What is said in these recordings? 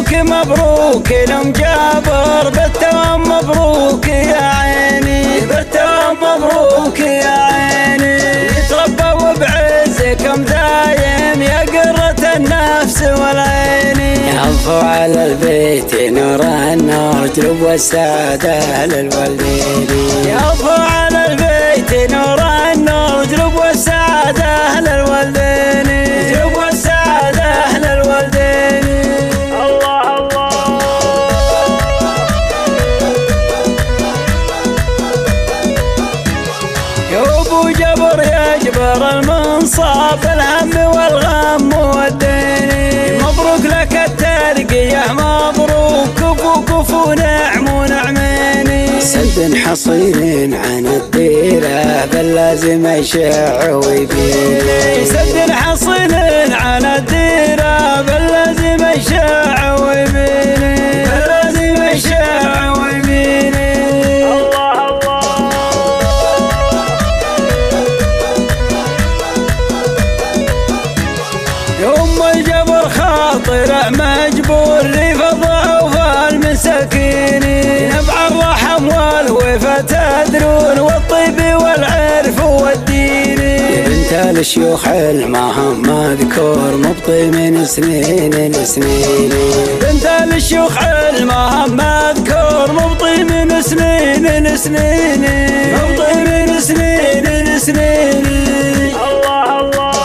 مبروك لأم جابر بالتوام مبروك يا عيني، بالتوام مبروك يا عيني. يتربوا بعزكم دايم يا قرة النفس والعين. يعفو على البيت نور النور جلب والسعادة للوالدين. يعفو على البيت نور النور جلب والسعادة للوالدين، جلب والسعادة للوالدين. الله الله. يا ابو جبر يجبر المنصاب الهم والغم والدين. مبروك لك الترقية مبروك كفو كفو نعم ونعمين. سد حصين عن الديرة باللازم يشع ويبين. سد حصين عن الديرة باللازم يشع ويبين، باللازم يشع ويبين. الله الله. يوم الجبر خاطره مجبور لفض ضعف المساكين. نبع الرحم والوفا تدرون والطيب والعرف والدين. يا بنت الشيوخ المهم مذكور مبطي من سنين لسنين. بنت الشيوخ المهم مذكور مبطي من سنين لسنين، مبطي من سنين لسنين. الله الله.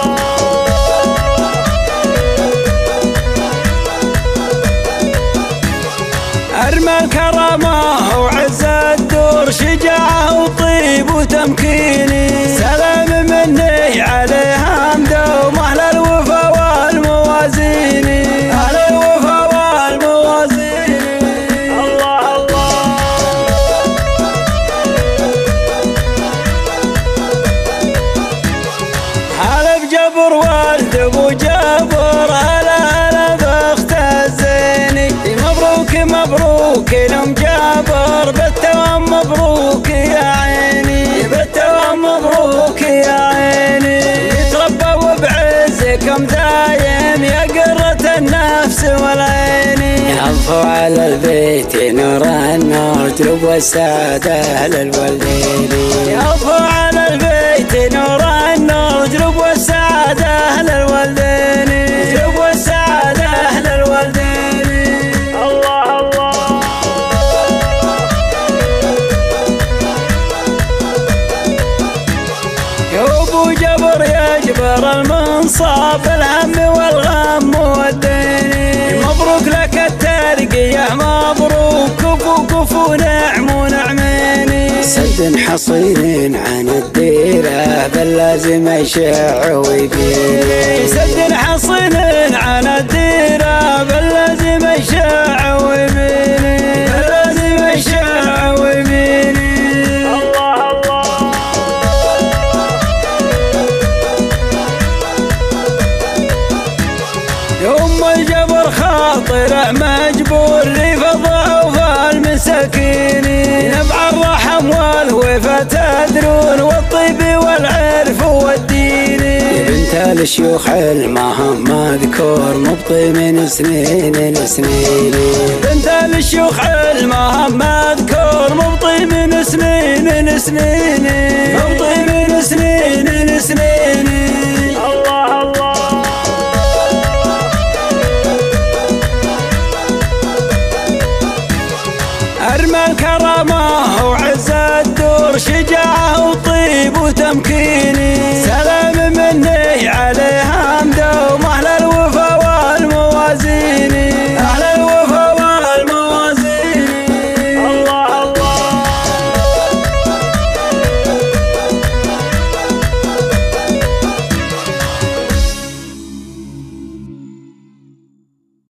أرمى الكرامة وعز الدور شجاعة وطيب وتمكيني. سلام مني عليهم دوم أهل الوفا والموازين، أهل الوفا والموازين. الله الله. هلا بجبر والد ابو جبر هلا هلا باخت الزيني. مبروك مبروك لأم جابر بالتوام مبروك يا عيني، بالتوام مبروك يا عيني. يتربوا بعزكم دايم يا قرة النفس والعين. يعفو على البيت نور النور جلب والسعادة للوالدين. يعفو على البيت نور النور جلب والسعادة للوالدين، جلب والسعادة للوالدين. الله الله. يا ابو جبر يجبر المنصاب الهم والغم والدين. مبروك لك الترقية مبروك كفو كفو نعم ونعمين. سد حصين عن الديرة باللازم يشع ويبين. سد حصين عن الديرة باللازم يشع ويبين، باللازم يشع ويبين. الله الله. يوم الجبر خاطره مجبور لفض ضعف المساكين. نبع الرحم والوفا تدرون والطيب والعرف والدين. يا بنت الشيوخ المهم مذكور مبطي من سنين لسنين. بنت الشيوخ المهم مذكور مبطي من سنين لسنين، مبطي من سنين لسنين. الله الله. أرمى الكرامة وعز الدور شجاعة وطيب وتمكين.